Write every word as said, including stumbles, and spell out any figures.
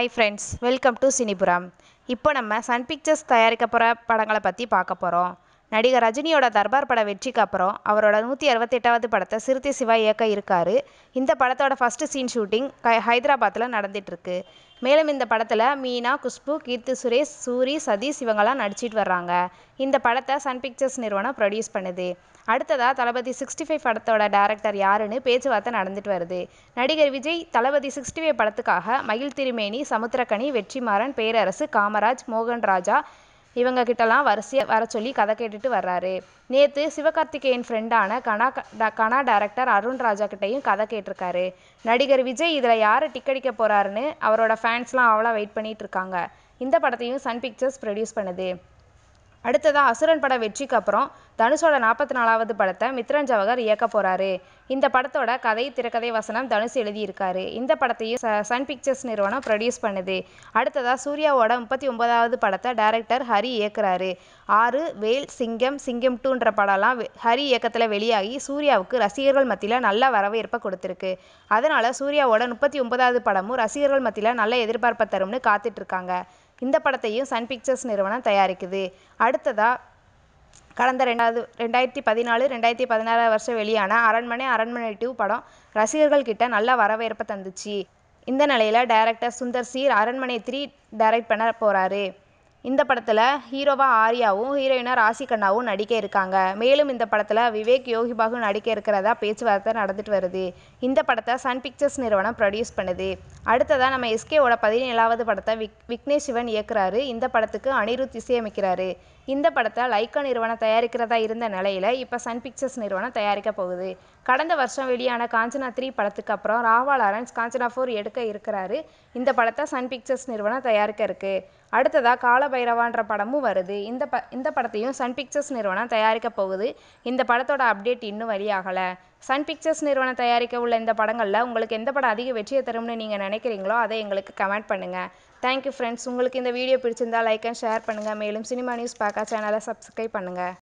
Hi friends, welcome to Cinepuram. இப்போ நம்ம Sun pictures தயாரிக்க போகிற படங்களை பற்றி பார்க்க போகிறோம். நடிகர் ரஜினியோட தர்பார் பட வெற்றிக்கு அப்புறம் அவரோட நூற்றி அறுபத்தெட்டாவது படத்தை சிறுத்தை சிவா இயக்க இருக்காரு. இந்த படத்தோட ஃபர்ஸ்ட் சீன் ஷூட்டிங் ஹைதராபாத்தில் நடந்துட்டுருக்கு. மேலும் இந்த படத்தில் மீனா, குஷ்பு, கீர்த்தி சுரேஷ், சூரி, சதீஷ் இவங்கெல்லாம் நடிச்சிட்டு வர்றாங்க. இந்த படத்தை சன் பிக்சர்ஸ் நிறுவனம் ப்ரொடியூஸ் பண்ணுது. அடுத்ததாக தளபதி சிக்ஸ்டி ஃபைவ் படத்தோட டேரக்டர் யாருன்னு பேச்சுவார்த்தை நடந்துட்டு வருது. நடிகர் விஜய் தளபதி சிக்ஸ்டி ஃபைவ் படத்துக்காக மகிழ் திருமேனி, சமுத்திரக்கனி, வெற்றிமாறன், பேரரசு, காமராஜ், மோகன் ராஜா இவங்க கிட்டலாம் வரிசையாக வர சொல்லி கதை கேட்டுட்டு வர்றாரு. நேற்று சிவகார்த்திகேயன் ஃப்ரெண்டான கனா கனா டேரக்டர் அருண் ராஜா கிட்டையும் கதை கேட்டிருக்காரு. நடிகர் விஜய் இதில் யார் டிக்கெடிக்க போகிறாருன்னு அவரோட ஃபேன்ஸ்லாம் அவ்வளோ வெயிட் பண்ணிட்டு இருக்காங்க. இந்த படத்தையும் சன் பிக்சர்ஸ் ப்ரொடியூஸ் பண்ணுது. அடுத்ததாக அசுரன் பட வெற்றிக்கு அப்புறம் தனுஷோட நாற்பத்தி நாலாவது படத்தை மித்ரன் ஜவஹர் இயக்க போகிறாரு. இந்த படத்தோட கதை, திரைக்கதை, வசனம் தனுஷ் எழுதியிருக்காரு. இந்த படத்தையும் சன் பிக்சர்ஸ் நிறுவனம் ப்ரொடியூஸ் பண்ணுது. அடுத்ததாக சூர்யாவோட முப்பத்தி ஒன்பதாவது படத்தை டைரக்டர் ஹரி இயக்குறாரு. ஆறு, வேல், சிங்கம், சிங்கம் டூன்ற படம்லாம் ஹரி இயக்கத்தில் வெளியாகி சூர்யாவுக்கு ரசிகர்கள் மத்தியில் நல்ல வரவேற்பை கொடுத்துருக்கு. அதனால் சூர்யாவோட முப்பத்தி ஒன்பதாவது படமும் ரசிகர்கள் மத்தியில் நல்ல எதிர்பார்ப்பை தரும்னு காத்துட்ருக்காங்க. இந்த படத்தையும் சன் பிக்சர்ஸ் நிறுவனம் தயாரிக்குது. அடுத்ததாக கடந்த ரெண்டாவது ரெண்டாயிரத்தி பதினாலு ரெண்டாயிரத்தி பதினாறு வருஷம் வெளியான அரண்மனை அரண்மனை டூ படம் ரசிகர்கள் கிட்ட நல்ல வரவேற்பை தந்துச்சு. இந்த நிலையில் director Sundar C Aranmanai three direct பண்ண போகிறாரு. இந்த படத்தில் ஹீரோவா ஆர்யாவும் ஹீரோயினா ராசி கண்ணாவும் நடிக்க இருக்காங்க. மேலும் இந்த படத்தில் விவேக், யோகி பாகு நடிக்க இருக்கிறதா பேச்சுவார்த்தை நடந்துட்டு வருது. இந்த படத்தை சன் பிக்சர்ஸ் நிறுவனம் ப்ரொடியூஸ் பண்ணுது. அடுத்ததாக நம்ம எஸ்கேவோட பதினேழாவது படத்தை விக் விக்னேஷ் சிவன் இயக்குறாரு. இந்த படத்துக்கு அனிருத் இசையமைக்கிறாரு. இந்த படத்தை லைக்கா நிறுவனம் தயாரிக்கிறதா இருந்த நிலையில் இப்போ சன் பிக்சர்ஸ் நிறுவனம் தயாரிக்க போகுது. கடந்த வருஷம் வெளியான காஞ்சனா த்ரீ படத்துக்கு அப்புறம் ராகவா லாரன்ஸ் காஞ்சனா ஃபோர் எடுக்க இருக்கிறாரு. இந்த படத்தை சன் பிக்சர்ஸ் நிறுவனம் தயாரிக்க இருக்கு. அடுத்ததாக காலபைரவான்ற படமும் வருது. இந்த ப இந்த படத்தையும் சன் பிக்சர்ஸ் நிறுவனம் தயாரிக்க போகுது. இந்த படத்தோட அப்டேட் இன்னும் வெளியாகலை. சன் பிக்சர்ஸ் நிறுவனம் தயாரிக்க உள்ள இந்த படங்களில் உங்களுக்கு எந்த படம் அதிக வெற்றியை தரும்னு நீங்கள் நினைக்கிறீங்களோ அதை எங்களுக்கு கமெண்ட் பண்ணுங்கள். Thank you friends. உங்களுக்கு இந்த வீடியோ பிடிச்சிருந்தா லைக் அண்ட் ஷேர் பண்ணுங்கள். மேலும் சினிமா நியூஸ் பார்க்க சேனலை சப்ஸ்கிரைப் பண்ணுங்கள்.